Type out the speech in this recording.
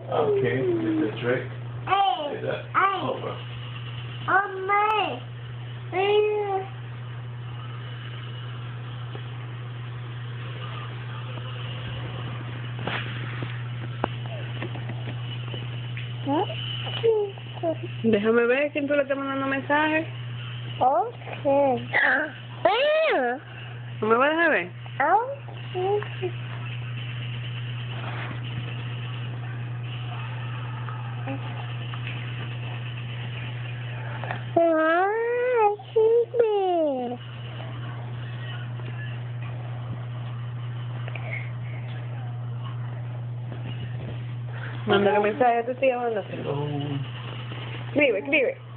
Okay, Mr. Drake. Say that. Over. Déjame ver quién tú le estás mandando mensajes. Okay. ¿No me vas a dejar ver? Okay. Mándale mensaje a tu tía, mándaselo. Escribe, escribe.